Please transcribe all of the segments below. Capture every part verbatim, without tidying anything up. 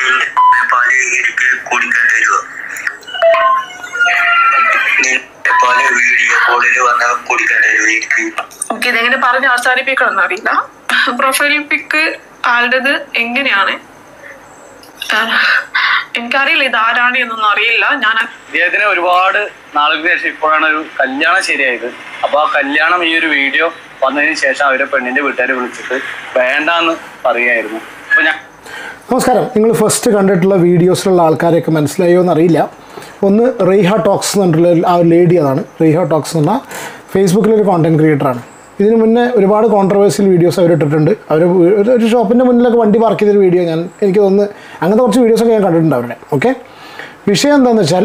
Okay, ഇതെങ്ങനെ പറഞ്ഞ് അവസാനിപ്പിക്കണം അറിയില്ല. പ്രൊഫൈൽ പിക്ക് ആളുടേത് എങ്ങനെയാണ് എനിക്കറിയില്ല, ഇത് ആരാണ് എന്നൊന്നും അറിയില്ല. ഞാൻ അദ്ദേഹത്തിന് ഒരുപാട് നാളുകൾക്ക് ശേഷം ഇപ്പോഴാണ് ഒരു കല്യാണം ശരിയായത്. അപ്പൊ ആ കല്യാണം ഈ ഒരു വീഡിയോ വന്നതിന് ശേഷം അവരെ പെണ്ണിന്റെ വീട്ടുകാരെ വിളിച്ചിട്ട് വേണ്ടാന്ന് പറയായിരുന്നു. അപ്പൊ ഞാൻ നമസ്കാരം. നിങ്ങൾ ഫസ്റ്റ് കണ്ടിട്ടുള്ള വീഡിയോസിലുള്ള ആൾക്കാരെയൊക്കെ മനസ്സിലായോ എന്നറിയില്ല. ഒന്ന് റീഹ ടോക്സ് എന്ന് പറഞ്ഞിട്ടുള്ള ആ ഒരു ലേഡി, അതാണ് റീഹ ടോക്സ് എന്ന് പറഞ്ഞാൽ ഫേസ്ബുക്കിലൊരു കോണ്ടന്റ് ക്രിയേറ്ററാണ്. ഇതിന് മുന്നേ ഒരുപാട് കോൺട്രവേഴ്സ്യൽ വീഡിയോസ് അവരിട്ടിട്ടുണ്ട്. അവർ ഒരു ഷോപ്പിൻ്റെ മുന്നിലൊക്കെ വണ്ടി പാർക്ക് ചെയ്തൊരു വീഡിയോ ഞാൻ എനിക്ക് തോന്നുന്നു അങ്ങനത്തെ കുറച്ച് വീഡിയോസൊക്കെ ഞാൻ കണ്ടിട്ടുണ്ട് അവരുടെ. ഓക്കെ, വിഷയം എന്താണെന്ന് വെച്ചാൽ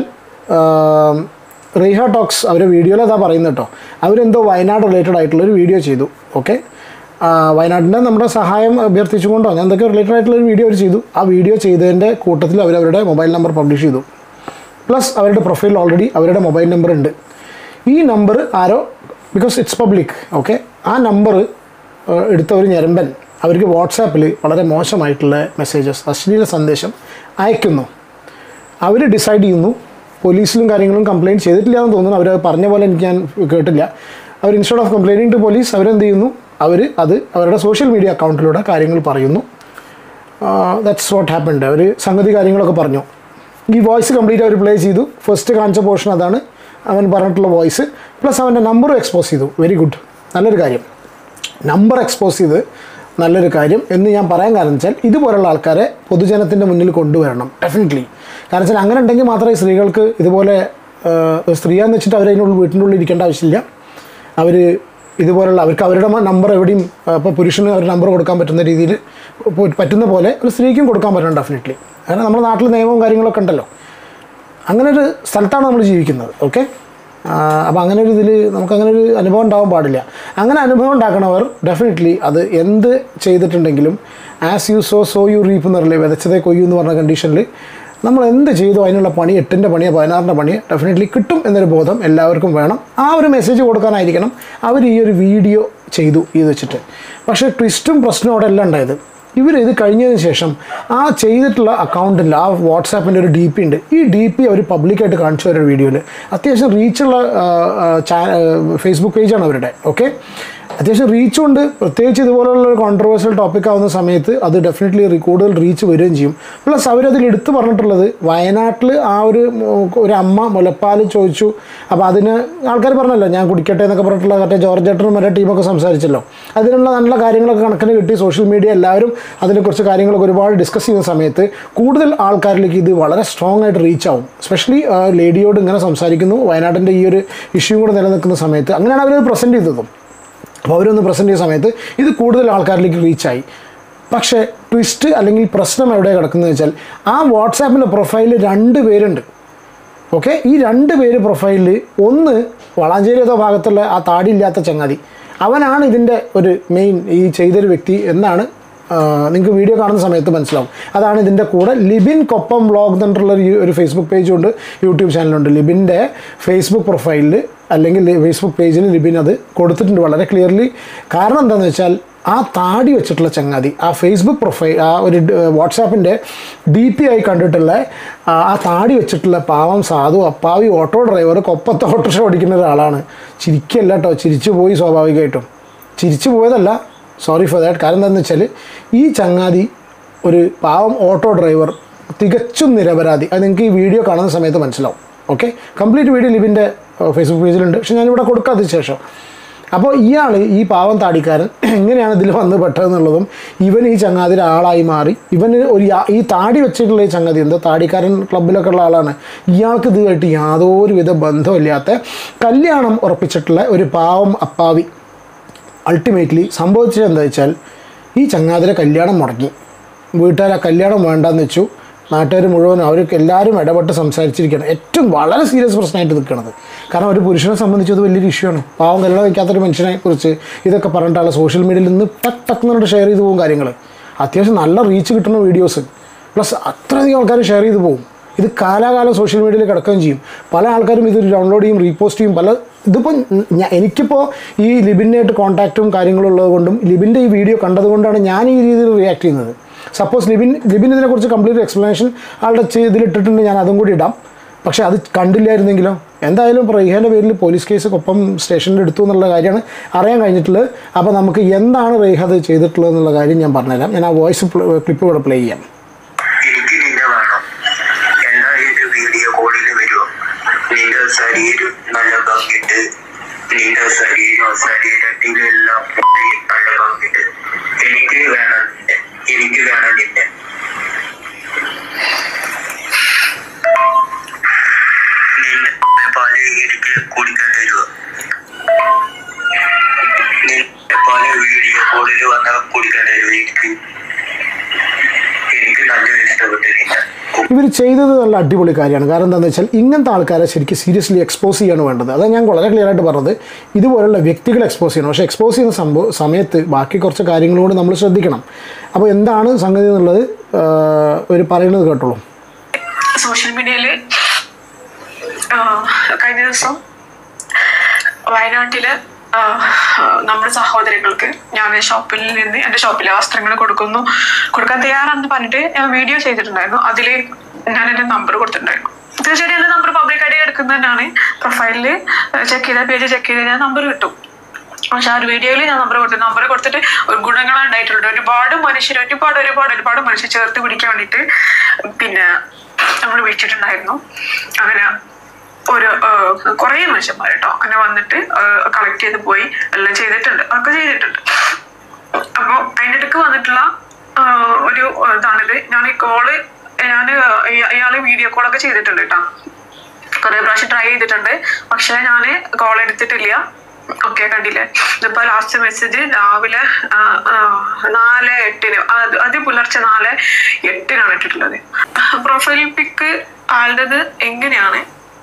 റീഹ ടോക്സ് അവരുടെ വീഡിയോയിൽ അതാ പറയുന്നത് കേട്ടോ. അവരെന്തോ വയനാട് റിലേറ്റഡ് ആയിട്ടുള്ളൊരു വീഡിയോ ചെയ്തു. ഓക്കെ, വയനാട്ടിൻ്റെ നമ്മുടെ സഹായം അഭ്യർത്ഥിച്ചുകൊണ്ടോ ഞാൻ എന്തൊക്കെ റിലേറ്റഡ് ആയിട്ടുള്ളൊരു വീഡിയോ അവർ ചെയ്തു. ആ വീഡിയോ ചെയ്തതിൻ്റെ കൂട്ടത്തിൽ അവരവരുടെ മൊബൈൽ നമ്പർ പബ്ലിഷ് ചെയ്തു. പ്ലസ് അവരുടെ പ്രൊഫൈലിൽ ഓൾറെഡി അവരുടെ മൊബൈൽ നമ്പർ ഉണ്ട്. ഈ നമ്പർ ആരോ, ബിക്കോസ് ഇറ്റ്സ് പബ്ലിക്, ഓക്കെ, ആ നമ്പർ എടുത്ത ഒരു ഞരമ്പൻ അവർക്ക് വാട്സാപ്പിൽ വളരെ മോശമായിട്ടുള്ള മെസ്സേജസ്, അശ്ലീല സന്ദേശം അയക്കുന്നു. അവർ ഡിസൈഡ് ചെയ്യുന്നു, പോലീസിലും കാര്യങ്ങളും കംപ്ലയിൻറ്റ് ചെയ്തിട്ടില്ല എന്ന് തോന്നുന്നു. അവർ പറഞ്ഞ പോലെ എനിക്ക് ഞാൻ കേട്ടില്ല. അവർ instead of complaining to police അവരെന്ത് ചെയ്യുന്നു, അവർ അത് അവരുടെ സോഷ്യൽ മീഡിയ അക്കൗണ്ടിലൂടെ കാര്യങ്ങൾ പറയുന്നു. That's what happened. അവർ സംഗതി കാര്യങ്ങളൊക്കെ പറഞ്ഞു. ഈ വോയിസ് കംപ്ലീറ്റ് അവർ പ്ലേ ചെയ്തു. ഫസ്റ്റ് കാണിച്ച പോർഷൻ അതാണ്, അവൻ പറഞ്ഞിട്ടുള്ള വോയിസ്. പ്ലസ് അവൻ്റെ നമ്പറും എക്സ്പോസ് ചെയ്തു. വെരി ഗുഡ്, നല്ലൊരു കാര്യം. നമ്പർ എക്സ്പോസ് ചെയ്ത് നല്ലൊരു കാര്യം എന്ന് ഞാൻ പറയാൻ കാരണം വെച്ചാൽ ഇതുപോലുള്ള ആൾക്കാരെ പൊതുജനത്തിൻ്റെ മുന്നിൽ കൊണ്ടുവരണം ഡെഫിനറ്റ്ലി. കാരണം വെച്ചാൽ അങ്ങനെ ഉണ്ടെങ്കിൽ മാത്രമേ സ്ത്രീകൾക്ക് ഇതുപോലെ സ്ത്രീയാന്ന് വെച്ചിട്ട് അവരതിനുള്ളിൽ വീട്ടിൻ്റെ ഉള്ളിൽ ഇരിക്കേണ്ട ആവശ്യമില്ല. അവർ ഇതുപോലുള്ള അവർക്ക് അവരുടെ നമ്പർ എവിടെയും ഇപ്പോൾ പുരുഷന് അവർ നമ്പർ കൊടുക്കാൻ പറ്റുന്ന രീതിയിൽ പറ്റുന്ന പോലെ ഒരു സ്ത്രീക്കും കൊടുക്കാൻ പറ്റണം ഡെഫിനറ്റ്ലി. കാരണം നമ്മുടെ നാട്ടിൽ നിയമവും കാര്യങ്ങളൊക്കെ ഉണ്ടല്ലോ. അങ്ങനെ ഒരു സ്ഥലത്താണ് നമ്മൾ ജീവിക്കുന്നത്. ഓക്കെ, അപ്പോൾ അങ്ങനെ ഒരു ഇതിൽ നമുക്കങ്ങനെ ഒരു അനുഭവം ഉണ്ടാവാൻ പാടില്ല. അങ്ങനെ അനുഭവം ഉണ്ടാക്കണവർ ഡെഫിനറ്റ്ലി അത് എന്ത് ചെയ്തിട്ടുണ്ടെങ്കിലും as you sow so you reap എന്ന് പറയില്ലേ, വിതച്ചതേ കൊയ്യൂ എന്ന് പറഞ്ഞ കണ്ടീഷനിൽ നമ്മൾ എന്ത് ചെയ്തു അതിനുള്ള പണി, എട്ടിൻ്റെ പണിയോ പതിനാറിൻ്റെ പണിയോ ഡെഫിനറ്റ്ലി കിട്ടും എന്നൊരു ബോധം എല്ലാവർക്കും വേണം. ആ ഒരു മെസ്സേജ് കൊടുക്കാനായിരിക്കണം അവർ ഈ ഒരു വീഡിയോ ചെയ്തു ഇത് വെച്ചിട്ട്. പക്ഷേ ട്വിസ്റ്റും പ്രശ്നവും അവിടെ എല്ലാം ഉണ്ടായത്, ഇവർ ഇത് കഴിഞ്ഞതിന് ശേഷം ആ ചെയ്തിട്ടുള്ള അക്കൗണ്ടിൽ ആ വാട്സാപ്പിൻ്റെ ഒരു ഡി പി ഉണ്ട്. ഈ ഡി പി അവർ പബ്ലിക്കായിട്ട് കാണിച്ചു വരുന്ന വീഡിയോയിൽ അത്യാവശ്യം റീച്ചുള്ള ഫേസ്ബുക്ക് പേജാണ് അവരുടെ. ഓക്കെ, അത്യാവശ്യം റീച്ച് കൊണ്ട്, പ്രത്യേകിച്ച് ഇതുപോലുള്ള ഒരു കോൺട്രവേഴ്സ്യൽ ടോപ്പിക് ആവുന്ന സമയത്ത് അത് ഡെഫിനറ്റ്ലി കൂടുതൽ റീച്ച് വരികയും ചെയ്യും. പ്ലസ് അവരതിൽ എടുത്തു പറഞ്ഞിട്ടുള്ളത് വയനാട്ടിൽ ആ ഒരു ഒരു അമ്മ മുലപ്പാൽ ചോദിച്ചു. അപ്പോൾ അതിന് ആൾക്കാർ പറഞ്ഞല്ലോ ഞാൻ കുടിക്കട്ടെ എന്നൊക്കെ പറഞ്ഞിട്ടുള്ള മറ്റേ ജോർജ് ഏട്ടനും മറ്റേ ടീമൊക്കെ സംസാരിച്ചല്ലോ. അതിനുള്ള നല്ല കാര്യങ്ങളൊക്കെ കണക്കിന് കിട്ടി. സോഷ്യൽ മീഡിയ എല്ലാവരും അതിനെക്കുറിച്ച് കാര്യങ്ങളൊക്കെ ഒരുപാട് ഡിസ്കസ് ചെയ്യുന്ന സമയത്ത് കൂടുതൽ ആൾക്കാരിലേക്ക് ഇത് വളരെ സ്ട്രോങ് ആയിട്ട് റീച്ച് ആവും. എസ്പെഷ്യലി ലേഡിയോട് ഇങ്ങനെ സംസാരിക്കുന്നു, വയനാട്ടിൻ്റെ ഈ ഒരു ഇഷ്യൂ കൂടെ നിലനിൽക്കുന്ന സമയത്ത് അങ്ങനെയാണ് അവർ പ്രസൻറ്റ് ചെയ്തതും. അപ്പോൾ അവരൊന്ന് പ്രസൻറ്റ് ചെയ്യുന്ന സമയത്ത് ഇത് കൂടുതൽ ആൾക്കാരിലേക്ക് റീച്ചായി. പക്ഷേ ട്വിസ്റ്റ് അല്ലെങ്കിൽ പ്രശ്നം എവിടെ കിടക്കുന്നത് വെച്ചാൽ ആ വാട്സാപ്പിൻ്റെ പ്രൊഫൈലിൽ രണ്ട് പേരുണ്ട്. ഓക്കെ, ഈ രണ്ട് പേര് പ്രൊഫൈലിൽ ഒന്ന് വളാഞ്ചേരി ഏതോ ഭാഗത്തുള്ള ആ താടിയില്ലാത്ത ചങ്ങാതി, അവനാണ് ഇതിൻ്റെ ഒരു മെയിൻ ഈ ചെയ്തൊരു വ്യക്തി എന്നാണ് നിങ്ങൾക്ക് വീഡിയോ കാണുന്ന സമയത്ത് മനസ്സിലാവും. അതാണ് ഇതിൻ്റെ കൂടെ ലിബിൻ കൊപ്പം വ്ളോഗ് എന്നിട്ടുള്ള ഒരു ഫേസ്ബുക്ക് പേജുണ്ട്, യൂട്യൂബ് ചാനലുണ്ട്. ലിബിൻ്റെ ഫേസ്ബുക്ക് പ്രൊഫൈലിൽ അല്ലെങ്കിൽ ഫേസ്ബുക്ക് പേജിൽ ലിബിൻ അത് കൊടുത്തിട്ടുണ്ട് വളരെ ക്ലിയർലി. കാരണം എന്താണെന്ന് വെച്ചാൽ ആ താടി വെച്ചിട്ടുള്ള ചങ്ങാതി ആ ഫേസ്ബുക്ക് പ്രൊഫൈൽ ആ ഒരു വാട്സാപ്പിൻ്റെ ഡി പി ആയി കണ്ടിട്ടുള്ള ആ താടി വെച്ചിട്ടുള്ള പാവം സാധു അപ്പാവി ഓട്ടോ ഡ്രൈവർ കൊപ്പത്ത് ഓട്ടോറിക്ഷ ഓടിക്കുന്ന ഒരാളാണ്. ചിരിക്കല്ല കേട്ടോ, ചിരിച്ചു പോയി സ്വാഭാവികമായിട്ടും. ചിരിച്ചു പോയതല്ല, സോറി ഫോർ ദാറ്റ്. കാരണം എന്താണെന്ന് വെച്ചാൽ ഈ ചങ്ങാതി ഒരു പാവം ഓട്ടോ ഡ്രൈവർ, തികച്ചും നിരപരാധി. അത് നിങ്ങൾക്ക് ഈ വീഡിയോ കാണുന്ന സമയത്ത് മനസ്സിലാവും. ഓക്കെ, കംപ്ലീറ്റ് വീഡിയോ ലിബിൻ്റെ ഫേസ്ബുക്ക് പേജിലുണ്ട്, പക്ഷെ ഞാനിവിടെ കൊടുക്കാത്തതിന് ശേഷം. അപ്പോൾ ഇയാൾ ഈ പാവം താടിക്കാരൻ എങ്ങനെയാണ് ഇതിൽ വന്ന് പെട്ടതെന്നുള്ളതും ഇവൻ ഈ ചങ്ങാതിയുടെ ആളായി മാറി. ഇവന് ഒരു ഈ താടി വെച്ചിട്ടുള്ള ഈ ചങ്ങാതി എന്താ താടിക്കാരൻ ക്ലബിലൊക്കെ ഉള്ള ആളാണ്. ഇയാൾക്ക് ഇതുമായിട്ട് യാതൊരു വിധ ബന്ധമില്ലാത്ത കല്യാണം ഉറപ്പിച്ചിട്ടുള്ള ഒരു പാവം അപ്പാവി. അൾട്ടിമേറ്റ്ലി സംഭവിച്ചത് എന്താ വെച്ചാൽ ഈ ചങ്ങാതിരെ കല്യാണം മുടങ്ങി. വീട്ടുകാർ ആ കല്യാണം വേണ്ടാന്ന് വെച്ചു. നാട്ടുകാർ മുഴുവൻ അവർക്ക് എല്ലാവരും ഇടപെട്ട് സംസാരിച്ചിരിക്കുകയാണ്. ഏറ്റവും വളരെ സീരിയസ് പ്രശ്നമായിട്ട് നിൽക്കുന്നത്. കാരണം ഒരു പുരുഷനെ സംബന്ധിച്ച് അത് വലിയൊരു ഇഷ്യൂ ആണ്. പാവം കല്യാണം വയ്ക്കാത്തൊരു മനുഷ്യനെ കുറിച്ച് ഇതൊക്കെ പറഞ്ഞിട്ടാണ് സോഷ്യൽ മീഡിയയിൽ നിന്ന് ടക്ക് ടക്ക് എന്നിട്ട് ഷെയർ ചെയ്ത് പോകും കാര്യങ്ങൾ. അത്യാവശ്യം നല്ല റീച്ച് കിട്ടുന്ന വീഡിയോസ്, പ്ലസ് അത്രയധികം ആൾക്കാർ ഷെയർ ചെയ്ത് പോകും. ഇത് കാലാകാലം സോഷ്യൽ മീഡിയയിൽ കിടക്കുകയും ചെയ്യും. പല ആൾക്കാരും ഇത് ഡൗൺലോഡ് ചെയ്യും, റീപോസ്റ്റ് ചെയ്യും. പല ഇതിപ്പോൾ ഞാൻ എനിക്കിപ്പോൾ ഈ ലിബിനായിട്ട് കോൺടാക്റ്റും കാര്യങ്ങളും ഉള്ളത് കൊണ്ടും ലിബിൻ്റെ ഈ വീഡിയോ കണ്ടതുകൊണ്ടാണ് ഞാൻ ഈ രീതിയിൽ റിയാക്ട് ചെയ്യുന്നത്. സപ്പോസ് ലിബിൻ ലിബിൻ ഇതിനെക്കുറിച്ച് കംപ്ലീറ്റ് എക്സ്പ്ലനേഷൻ ആളുടെ ഇതിലിട്ടിട്ടുണ്ട്, ഞാൻ അതും കൂടി ഇടാം. പക്ഷേ അത് കണ്ടില്ലായിരുന്നെങ്കിലോ? എന്തായാലും റെയ്ഹാൻ്റെ പേരിൽ പോലീസ് കേസ് കൊപ്പം സ്റ്റേഷനിൽ എടുത്തു എന്നുള്ള കാര്യമാണ് അറിയാൻ കഴിഞ്ഞിട്ടുള്ളത്. അപ്പോൾ നമുക്ക് എന്താണ് റെയ്ഹ അത് ചെയ്തിട്ടുള്ളത് എന്നുള്ള കാര്യം ഞാൻ പറഞ്ഞുതരാം. ഞാൻ ആ വോയിസ് ക്ലിപ്പ് കൂടെ പ്ലേ ചെയ്യാം. എനിക്ക് നിന്നെ വേണം, എന്നാ ഒരു വീഡിയോ കോളിൽ വരുമോ? നിന്റെ ശരീരം നല്ല ഭംഗിട്ട്, നിന്റെ ശരീരം ശരീരത്തിലെല്ലാം നല്ല ഭംഗിട്ട്. എനിക്ക് വേണം നിന്നെ, എനിക്ക് വേണം നിന്നെ. നിന്നെ പാല് എനിക്ക് കുടിക്കാൻ തരുമോ? നിന്റെ പാല് വീഡിയോ കോളിൽ വന്നാൽ കുടിക്കാൻ തരുമോ? എനിക്ക് എനിക്ക് നല്ല ഇഷ്ടപ്പെട്ടില്ല. ഇവർ ചെയ്തത് നല്ല അടിപൊളി കാര്യമാണ്. കാരണം എന്താണെന്ന് വെച്ചാൽ ഇങ്ങനത്തെ ആൾക്കാരെ ശരിക്കും സീരിയസ്ലി എക്സ്പോസ് ചെയ്യാണ് വേണ്ടത്. അതാണ് ഞാൻ വളരെ ക്ലിയർ ആയിട്ട് പറഞ്ഞത്. ഇതുപോലുള്ള വ്യക്തികളെ എക്സ്പോസ് ചെയ്യണം. പക്ഷേ എക്സ്പോസ് ചെയ്യുന്ന സംഭവം സമയത്ത് ബാക്കി കുറച്ച് കാര്യങ്ങളോട് നമ്മൾ ശ്രദ്ധിക്കണം. അപ്പോൾ എന്താണ് സംഗതി എന്നുള്ളത് ഒരു പറയുന്നത് കേട്ടോളൂ. സോഷ്യൽ മീഡിയയിൽ കഴിഞ്ഞ ദിവസം വയനാട്ടില് നമ്മുടെ സഹോദരികൾക്ക് ഞാൻ ഷോപ്പിൽ നിന്ന് എൻ്റെ ഷോപ്പിലെ വസ്ത്രങ്ങൾ കൊടുക്കുന്നു കൊടുക്കാൻ തയ്യാറാണെന്ന് പറഞ്ഞിട്ട് ഞാൻ വീഡിയോ ചെയ്തിട്ടുണ്ടായിരുന്നു. അതിൽ ഞാൻ എൻ്റെ നമ്പർ കൊടുത്തിട്ടുണ്ടായിരുന്നു. തീർച്ചയായിട്ടും എൻ്റെ നമ്പർ പബ്ലിക്കായിട്ട് എടുക്കുന്നതന്നെയാണ്. പ്രൊഫൈലിൽ ചെക്ക് ചെയ്ത പേജ് ചെക്ക് ചെയ്ത് ഞാൻ നമ്പർ കിട്ടും. പക്ഷെ ആ ഒരു വീഡിയോയിൽ ഞാൻ നമ്പർ കൊടുത്തു. നമ്പർ കൊടുത്തിട്ട് ഒരു ഗുണങ്ങളാണ് ഉണ്ടായിട്ടുള്ളത്. ഒരുപാട് മനുഷ്യർ ഒരുപാട് ഒരുപാട് ഒരുപാട് മനുഷ്യർ ചേർത്ത് പിടിക്കാൻ വേണ്ടിയിട്ട് പിന്നെ നമ്മൾ വിളിച്ചിട്ടുണ്ടായിരുന്നു. അങ്ങനെ ഒരു കുറേ മനുഷ്യന്മാർ കേട്ടോ അങ്ങനെ വന്നിട്ട് കളക്ട് ചെയ്ത് പോയി എല്ലാം ചെയ്തിട്ടുണ്ട്, അതൊക്കെ ചെയ്തിട്ടുണ്ട്. അപ്പോൾ അതിൻ്റെ ഇടയ്ക്ക് വന്നിട്ടുള്ള ഒരു ഇതാണിത്. ഞാൻ ഈ കോള് ഞാൻ ഇയാള് വീഡിയോ കോളൊക്കെ ചെയ്തിട്ടുണ്ട് കേട്ടോ, കുറെ പ്രാവശ്യം ട്രൈ ചെയ്തിട്ടുണ്ട്. പക്ഷെ ഞാൻ കോൾ എടുത്തിട്ടില്ല. ഓക്കെ, കണ്ടില്ലേ? ഇതിപ്പോ ലാസ്റ്റ് മെസ്സേജ് രാവിലെ നാല് എട്ടിന് അത് അത് പുലർച്ചെ നാല് എട്ടിനാണ് ഇട്ടിട്ടുള്ളത്. പ്രൊഫൈൽ പിക്ക് ആളുടേത് എങ്ങനെയാണ്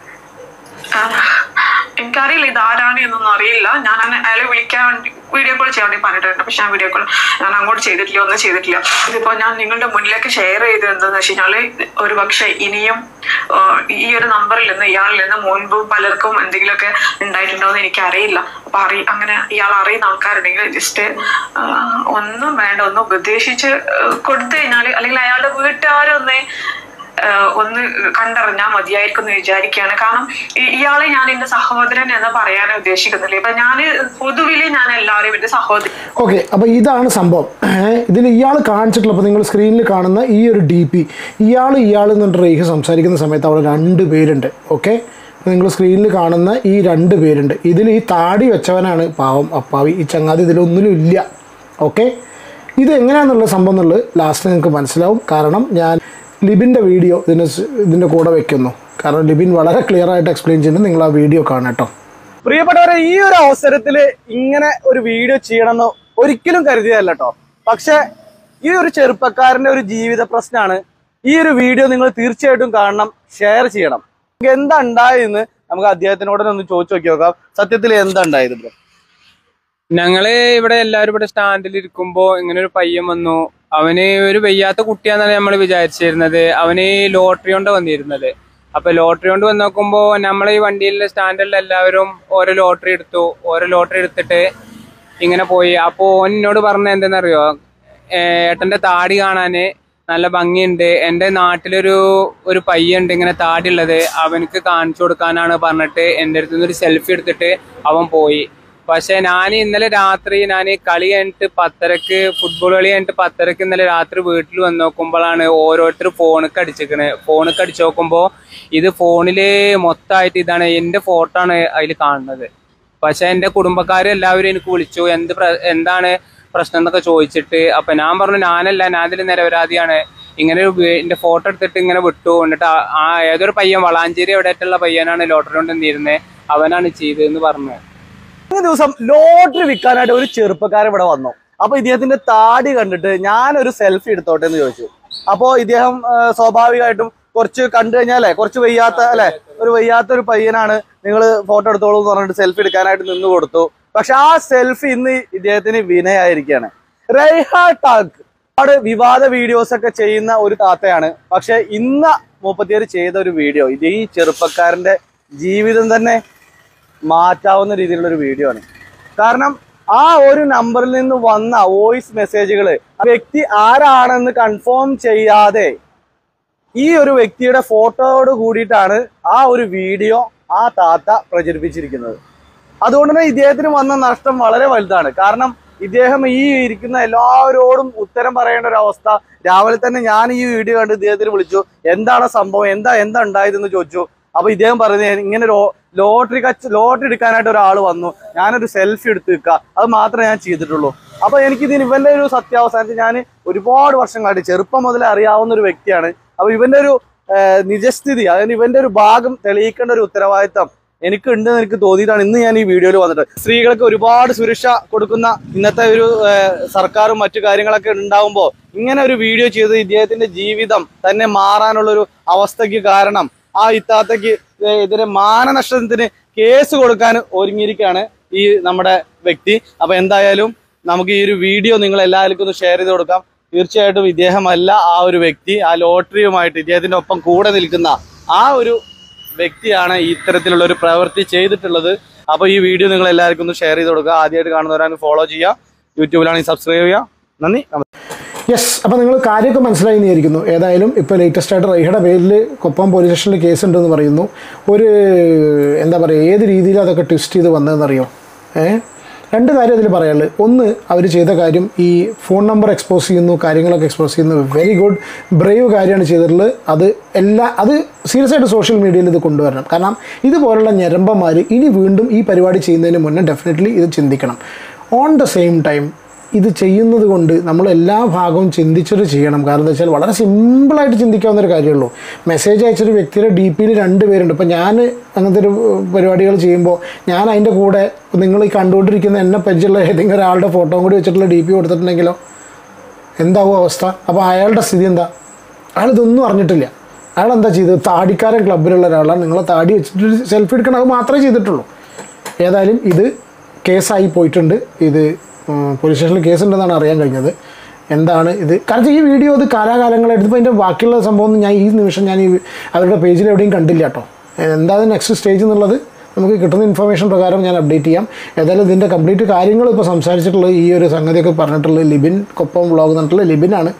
എനിക്കറിയില്ല, ഇത് ആരാണ് എന്നൊന്നും അറിയില്ല. ഞാൻ അയാളെ വിളിക്കാൻ വേണ്ടി വീഡിയോ കോൾ ചെയ്യാൻ വേണ്ടി പറഞ്ഞിട്ടുണ്ട്. പക്ഷെ ഞാൻ വീഡിയോ കോൾ ഞാൻ അങ്ങോട്ട് ചെയ്തിട്ടില്ല, ഒന്നും ചെയ്തിട്ടില്ല. ഇതിപ്പോ ഞാൻ നിങ്ങളുടെ മുന്നിലേക്ക് ഷെയർ ചെയ്തത് എന്താണെന്ന് വെച്ച് കഴിഞ്ഞാല് ഒരു പക്ഷെ ഇനിയും ഈ ഒരു നമ്പറിൽ നിന്ന് ഇയാളിൽ നിന്ന് മുൻപ് പലർക്കും എന്തെങ്കിലുമൊക്കെ ഉണ്ടായിട്ടുണ്ടോ എന്ന് എനിക്ക് അറിയില്ല. അപ്പൊ അറി അങ്ങനെ ഇയാൾ അറിയുന്ന ആൾക്കാരുണ്ടെങ്കിൽ ജസ്റ്റ് ഒന്നും വേണ്ട, ഒന്ന് ഉപദേശിച്ച് കൊടുത്തു കഴിഞ്ഞാല് അല്ലെങ്കിൽ അയാളുടെ വീട്ടുകാരൊന്ന് ഒന്ന് കണ്ടറിഞ്ഞാൽ മതിയായിരിക്കും എന്ന് വിചാരിക്കുകയാണ്. കാരണം ഇയാളെ ഞാൻ എന്റെ സഹോദരൻ എന്ന് പറയാൻ ഉദ്ദേശിക്കുന്നില്ല. ഇപ്പൊ ഞാൻ പൊതുവില് ഞാൻ എല്ലാവരും എന്റെ സഹോദരൻ. ഓക്കെ, അപ്പൊ ഇതാണ് സംഭവം. ഇതിൽ ഇയാൾ കാണിച്ചിട്ടുള്ള ഇപ്പൊ നിങ്ങൾ സ്ക്രീനിൽ കാണുന്ന ഈ ഒരു ഡി പി ഇയാൾ ഇയാൾ എന്നിട്ട് റെയ്ഹ സംസാരിക്കുന്ന സമയത്ത് അവിടെ രണ്ട് പേരുണ്ട്. ഓക്കെ, നിങ്ങൾ സ്ക്രീനിൽ കാണുന്ന ഈ രണ്ട് പേരുണ്ട്. ഇതിൽ ഈ താടി വെച്ചവനാണ് പാവം അപ്പാവി. ഈ ചങ്ങാതി ഇതിലൊന്നിലും ഇല്ല. ഓക്കെ, ഇത് എങ്ങനെയാണെന്നുള്ള സംഭവം എന്നുള്ളത് ലാസ്റ്റ് നിങ്ങൾക്ക് മനസ്സിലാവും. കാരണം ഞാൻ ലിബിൻ്റെ വീഡിയോ ഇതിന് ഇതിൻ്റെ കൂടെ വെക്കുന്നു. കാരണം ലിബിൻ വളരെ ക്ലിയർ ആയിട്ട് എക്സ്പ്ലെയിൻ ചെയ്യുന്നത്, നിങ്ങൾ ആ വീഡിയോ കാണാം കേട്ടോ. പ്രിയപ്പെട്ടവരെ, ഈ ഒരു അവസരത്തിൽ ഇങ്ങനെ ഒരു വീഡിയോ ചെയ്യണമെന്ന് ഒരിക്കലും കരുതിയതല്ല കേട്ടോ. പക്ഷെ ഈ ഒരു ചെറുപ്പക്കാരന്റെ ഒരു ജീവിത പ്രശ്നമാണ്. ഈ ഒരു വീഡിയോ നിങ്ങൾ തീർച്ചയായിട്ടും കാണണം, ഷെയർ ചെയ്യണം. എന്താ ഉണ്ടായെന്ന് നമുക്ക് അദ്ദേഹത്തിനോട് ഒന്ന് ചോദിച്ചു നോക്കി നോക്കാം. സത്യത്തിൽ എന്താ ഉണ്ടായത് ബ്രോ? ഞങ്ങള് ഇവിടെ എല്ലാവരും ഇവിടെ സ്റ്റാൻഡിൽ ഇരിക്കുമ്പോ ഇങ്ങനെ ഒരു പയ്യൻ വന്നു. അവന് ഒരു വയ്യാത്ത കുട്ടിയാന്നാണ് നമ്മൾ വിചാരിച്ചിരുന്നത്. അവന് ലോട്ടറി കൊണ്ട് വന്നിരുന്നത്. അപ്പൊ ലോട്ടറി കൊണ്ട് വന്ന് നോക്കുമ്പോ നമ്മളെ ഈ വണ്ടിയിലെ സ്റ്റാൻഡിലുള്ള എല്ലാവരും ഓരോ ലോട്ടറി എടുത്തു. ഓരോ ലോട്ടറി എടുത്തിട്ട് ഇങ്ങനെ പോയി. അപ്പൊ ഓനോട് പറഞ്ഞ എന്തെന്നറിയോ, ഏട്ടന്റെ താടി കാണാന് നല്ല ഭംഗിയുണ്ട്, എന്റെ നാട്ടിലൊരു ഒരു പയ്യുണ്ട് ഇങ്ങനെ താടി ഉള്ളത്, അവനക്ക് കാണിച്ചു കൊടുക്കാനാണ് പറഞ്ഞിട്ട് എൻ്റെ അടുത്ത് നിന്ന് ഒരു സെൽഫി എടുത്തിട്ട് അവൻ പോയി. പക്ഷെ ഞാൻ ഇന്നലെ രാത്രി ഞാൻ കളി കഴിഞ്ഞിട്ട് പത്തരക്ക് ഫുട്ബോൾ കളി കഴിഞ്ഞിട്ട് പത്തരക്ക് ഇന്നലെ രാത്രി വീട്ടിൽ വന്ന് നോക്കുമ്പോഴാണ് ഓരോരുത്തർ ഫോണൊക്കെ അടിച്ചിരിക്കണ്. ഫോണൊക്കെ അടിച്ചു നോക്കുമ്പോൾ ഇത് ഫോണില് മൊത്തമായിട്ട് ഇതാണ് എൻ്റെ ഫോട്ടോ ആണ് അതിൽ കാണുന്നത്. പക്ഷെ എൻ്റെ കുടുംബക്കാരെല്ലാവരും എനിക്ക് വിളിച്ചു, എന്ത് എന്താണ് പ്രശ്നം എന്നൊക്കെ ചോദിച്ചിട്ട്. അപ്പൊ ഞാൻ പറഞ്ഞു ഞാനല്ല, ഞാൻ അതിൽ നിരപരാധിയാണ്. ഇങ്ങനെ ഒരു എന്റെ ഫോട്ടോ എടുത്തിട്ട് ഇങ്ങനെ വിട്ടു. എന്നിട്ട് ആ ഏതൊരു പയ്യൻ വളാഞ്ചേരി എവിടെയായിട്ടുള്ള പയ്യനാണ് ലോട്ടറി കൊണ്ട് നിന്നിരുന്നത്, അവനാണ് ചെയ്തതെന്ന് പറഞ്ഞു. ഈ ദിവസം ലോട്ടറി വിൽക്കാനായിട്ട് ഒരു ചെറുപ്പക്കാരൻ ഇവിടെ വന്നു. അപ്പൊ ഇദ്ദേഹത്തിന്റെ താടി കണ്ടിട്ട് ഞാനൊരു സെൽഫി എടുത്തോട്ടെ എന്ന് ചോദിച്ചു. അപ്പോ ഇദ്ദേഹം സ്വാഭാവികമായിട്ടും കുറച്ച് കണ്ടു കഴിഞ്ഞാലേ കുറച്ച് വയ്യാത്ത അല്ലെ ഒരു വയ്യാത്ത ഒരു പയ്യനാണ്, നിങ്ങൾ ഫോട്ടോ എടുത്തോളൂ എന്ന് പറഞ്ഞിട്ട് സെൽഫി എടുക്കാനായിട്ട് നിന്ന് കൊടുത്തു. പക്ഷെ ആ സെൽഫി ഇന്ന് ഇദ്ദേഹത്തിന് വിനയായിരിക്കുകയാണ്. റെയ്ഹ ടോക്ക് ഒരുപാട് വിവാദ വീഡിയോസ് ഒക്കെ ചെയ്യുന്ന ഒരു താത്തയാണ്. പക്ഷെ ഇന്ന് മുപ്പത്തിയേഴ് ചെയ്ത ഒരു വീഡിയോ ഇത് ഈ ചെറുപ്പക്കാരന്റെ ജീവിതം തന്നെ മാറ്റാവുന്ന രീതിയിലുള്ള ഒരു വീഡിയോ ആണ്. കാരണം ആ ഒരു നമ്പറിൽ നിന്ന് വന്ന വോയിസ് മെസ്സേജുകൾ വ്യക്തി ആരാണെന്ന് കൺഫേം ചെയ്യാതെ ഈ ഒരു വ്യക്തിയുടെ ഫോട്ടോയോട് കൂടിയിട്ടാണ് ആ ഒരു വീഡിയോ ആ താത്ത പ്രചരിപ്പിച്ചിരിക്കുന്നത്. അതുകൊണ്ട് തന്നെ ഇദ്ദേഹത്തിന് വന്ന നഷ്ടം വളരെ വലുതാണ്. കാരണം ഇദ്ദേഹം ഈ ഇരിക്കുന്ന എല്ലാവരോടും ഉത്തരം പറയേണ്ട ഒരു അവസ്ഥ. രാവിലെ തന്നെ ഞാൻ ഈ വീഡിയോ കണ്ട് ഇദ്ദേഹത്തിന് വിളിച്ചു, എന്താണ് സംഭവം, എന്താ എന്താ ഉണ്ടായതെന്ന് ചോദിച്ചു. അപ്പൊ ഇദ്ദേഹം പറയുന്നത് ഇങ്ങനെ ലോട്ടറി കച്ച് ലോട്ടറി എടുക്കാനായിട്ട് ഒരാൾ വന്നു, ഞാനൊരു സെൽഫി എടുത്ത് വെക്കുക, അത് മാത്രമേ ഞാൻ ചെയ്തിട്ടുള്ളൂ. അപ്പൊ എനിക്കിതിന് ഇവന്റെ ഒരു സത്യാവസാനത്തിൽ ഞാൻ ഒരുപാട് വർഷങ്ങളായിട്ട് ചെറുപ്പം മുതലേ അറിയാവുന്ന ഒരു വ്യക്തിയാണ്. അപ്പൊ ഇവന്റെ ഒരു നിജസ്ഥിതി, അതായത് ഇവന്റെ ഒരു ഭാഗം തെളിയിക്കേണ്ട ഒരു ഉത്തരവാദിത്തം എനിക്കുണ്ടെന്ന് എനിക്ക് തോന്നിയിട്ടാണ് ഇന്ന് ഞാൻ ഈ വീഡിയോയിൽ വന്നിട്ട്. സ്ത്രീകൾക്ക് ഒരുപാട് സുരക്ഷ കൊടുക്കുന്ന ഇന്നത്തെ ഒരു സർക്കാരും മറ്റു കാര്യങ്ങളൊക്കെ ഉണ്ടാവുമ്പോൾ ഇങ്ങനെ ഒരു വീഡിയോ ചെയ്ത് ഇദ്ദേഹത്തിന്റെ ജീവിതം തന്നെ മാറാനുള്ള ഒരു അവസ്ഥയ്ക്ക് കാരണം ആ ഇത്താത്തയ്ക്ക് എതിരെ മാനനഷ്ടത്തിന് കേസ് കൊടുക്കാൻ ഒരുങ്ങിയിരിക്കുകയാണ് ഈ നമ്മുടെ വ്യക്തി. അപ്പൊ എന്തായാലും നമുക്ക് ഈ ഒരു വീഡിയോ നിങ്ങൾ എല്ലാവർക്കും ഒന്ന് ഷെയർ ചെയ്ത് കൊടുക്കാം. തീർച്ചയായിട്ടും ഇദ്ദേഹമല്ല ആ ഒരു വ്യക്തി, ആ ലോട്ടറിയുമായിട്ട് ഇദ്ദേഹത്തിന്റെ ഒപ്പം കൂടെ നിൽക്കുന്ന ആ ഒരു വ്യക്തിയാണ് ഇത്തരത്തിലുള്ള ഒരു പ്രവൃത്തി ചെയ്തിട്ടുള്ളത്. അപ്പൊ ഈ വീഡിയോ നിങ്ങൾ എല്ലാവർക്കും ഒന്ന് ഷെയർ ചെയ്ത് കൊടുക്കുക. ആദ്യമായിട്ട് കാണുന്നവരാണെങ്കിൽ ഫോളോ ചെയ്യുക, യൂട്യൂബിലാണെങ്കിൽ സബ്സ്ക്രൈബ് ചെയ്യുക. നന്ദി. യെസ്, അപ്പോൾ നിങ്ങൾ കാര്യമൊക്കെ മനസ്സിലായി വിചാരിക്കുന്നു. ഏതായാലും ഇപ്പോൾ ലേറ്റസ്റ്റ് ആയിട്ട് റൈഹയുടെ പേരിൽ കൊപ്പം പോലീസ് സ്റ്റേഷനിൽ കേസ് ഉണ്ടെന്ന് പറയുന്നു. ഒരു എന്താ പറയുക, ഏത് രീതിയിൽ അതൊക്കെ ട്വിസ്റ്റ് ചെയ്ത് വന്നതെന്നറിയോ? ഏഹ് രണ്ട് കാര്യം അതിൽ പറയാനുള്ളത്. ഒന്ന്, അവർ ചെയ്ത കാര്യം ഈ ഫോൺ നമ്പർ എക്സ്പോസ് ചെയ്യുന്നു, കാര്യങ്ങളൊക്കെ എക്സ്പോസ് ചെയ്യുന്നു. വെരി ഗുഡ്, ബ്രേവ് കാര്യമാണ് ചെയ്തിട്ടുള്ളത്. അത് എല്ലാ അത് സീരിയസ് ആയിട്ട് സോഷ്യൽ മീഡിയയിൽ ഇത് കൊണ്ടുവരണം. കാരണം ഇതുപോലുള്ള ഞരമ്പന്മാർ ഇനി വീണ്ടും ഈ പരിപാടി ചെയ്യുന്നതിന് മുന്നേ ഡെഫിനറ്റ്ലി ഇത് ചിന്തിക്കണം. ഓൺ ദ സെയിം ടൈം ഇത് ചെയ്യുന്നത് കൊണ്ട് നമ്മൾ എല്ലാ ഭാഗവും ചിന്തിച്ചിട്ട് ചെയ്യണം. കാരണം എന്താ വെച്ചാൽ വളരെ സിമ്പിളായിട്ട് ചിന്തിക്കാവുന്നൊരു കാര്യമുള്ളൂ. മെസ്സേജ് അയച്ചൊരു വ്യക്തിയുടെ ഡി പിയിൽ രണ്ട് പേരുണ്ട്. ഇപ്പം ഞാൻ അങ്ങനത്തെ ഒരു പരിപാടികൾ ചെയ്യുമ്പോൾ ഞാൻ അതിൻ്റെ കൂടെ നിങ്ങൾ ഈ കണ്ടുകൊണ്ടിരിക്കുന്ന എന്നെ പരിചയമുള്ള ഏതെങ്കിലും ഒരാളുടെ ഫോട്ടോയും കൂടി വെച്ചിട്ടുള്ള ഡി പി കൊടുത്തിട്ടുണ്ടെങ്കിലോ എന്താവും അവസ്ഥ? അപ്പോൾ അയാളുടെ സ്ഥിതി എന്താ? അയാൾ ഇതൊന്നും അറിഞ്ഞിട്ടില്ല. അയാൾ എന്താ ചെയ്തത്? താടിക്കാരൻ ക്ലബ്ബിലുള്ള ഒരാളാണ്, നിങ്ങളെ താടി വെച്ചിട്ട് സെൽഫി എടുക്കണം, അത് മാത്രമേ ചെയ്തിട്ടുള്ളൂ. ഏതായാലും ഇത് കേസായി പോയിട്ടുണ്ട്. ഇത് പോലീസ് സ്റ്റേഷനിൽ കേസുണ്ടെന്നാണ് അറിയാൻ കഴിഞ്ഞത്. എന്താണ് ഇത്? കാരണം ഈ വീഡിയോ ഇത് കാലാകാലങ്ങളായിട്ട് ഇപ്പോൾ അതിൻ്റെ ബാക്കിയുള്ള സംഭവം ഞാൻ ഈ നിമിഷം ഞാൻ ഈ അവരുടെ പേജിൽ എവിടെയും കണ്ടില്ല കേട്ടോ. എന്താണ് നെക്സ്റ്റ് സ്റ്റേജ് എന്നുള്ളത് നമുക്ക് കിട്ടുന്ന ഇൻഫർമേഷൻ പ്രകാരം ഞാൻ അപ്ഡേറ്റ് ചെയ്യാം. ഏതായാലും ഇതിൻ്റെ കംപ്ലീറ്റ് കാര്യങ്ങൾ ഇപ്പോൾ സംസാരിച്ചിട്ടുള്ളത് ഈ ഒരു സംഗതിയൊക്കെ പറഞ്ഞിട്ടുള്ളത് ലിബിൻ കൊപ്പം വ്ളോഗ് എന്നിട്ടുള്ള ലിബിനാണ്.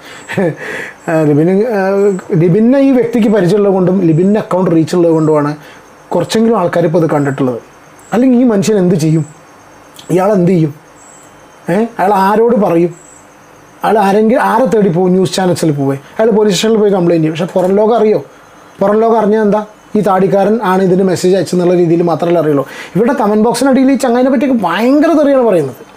ലിബിന് ലിബിനെ ഈ വ്യക്തിക്ക് പരിചയമുള്ളത് കൊണ്ടും ലിബിൻ്റെ അക്കൗണ്ട് റീച്ച് ഉള്ളത് കൊണ്ടുമാണ് കുറച്ചെങ്കിലും ആൾക്കാർ ഇപ്പോൾ ഇത് കണ്ടിട്ടുള്ളത്. അല്ലെങ്കിൽ ഈ മനുഷ്യൻ എന്ത് ചെയ്യും? ഇയാൾ എന്ത് ചെയ്യും? ഏഹ് അയാൾ ആരോട് പറയും? അയാൾ ആരെങ്കിലും ആരെ തേടി പോകും? ന്യൂസ് ചാനൽസിൽ പോവേ? അയാൾ പോലീസ് സ്റ്റേഷനിൽ പോയി കംപ്ലയിൻറ്റ് ചെയ്യും. പക്ഷേ പുറം ലോകം അറിയോ? പുറം ലോകം അറിഞ്ഞാൽ എന്താ? ഈ താടിക്കാരൻ ആണ് ഇതിന് മെസ്സേജ് അയച്ചെന്നുള്ള രീതിയിൽ മാത്രമല്ല അറിയുള്ളൂ. ഇവിടെ കമൻറ്റ് ബോക്സിനടിയിൽ ഈ ചങ്ങാതിനെ പറ്റിയൊക്കെ ഭയങ്കര തെറിയാണ് പറയുന്നത്.